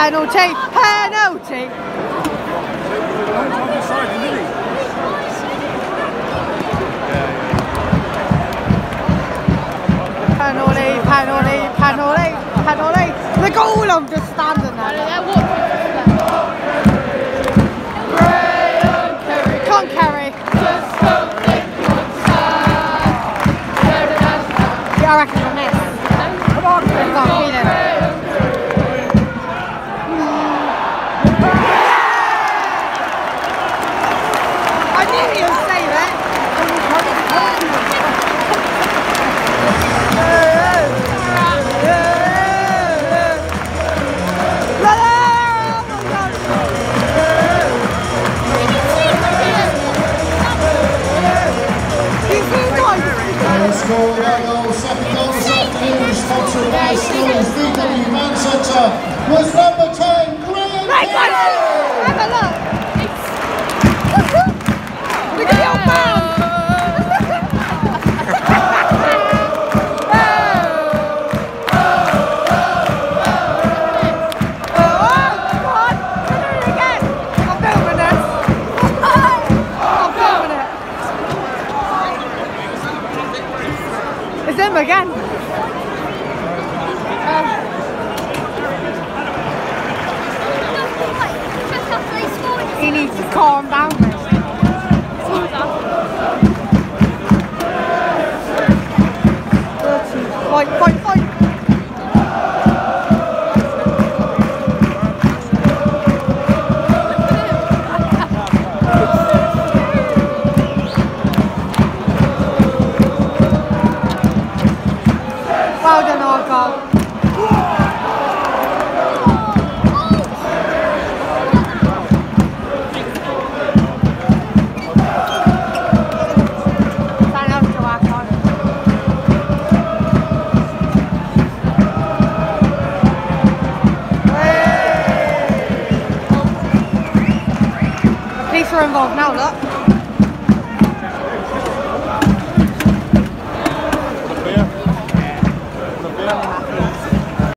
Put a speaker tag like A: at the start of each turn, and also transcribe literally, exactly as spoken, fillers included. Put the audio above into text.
A: Penalty! Penalty! Penalty, penalty, penalty, penalty. The goal, I'm just standing there. Can't carry. Yeah, I reckon I missed. Come on, I've got a feeling. I knew he would save it.
B: Scored that goal, second goal this afternoon, sponsored by Schools V W Man Centre, was number ten, Graham Kelly!
A: Have a look! Look at your man! It's him again. Uh, he needs to calm down. Fight, fight, fight. Well done, Argyle. Something else to work on. The police are involved now, look. Yeah.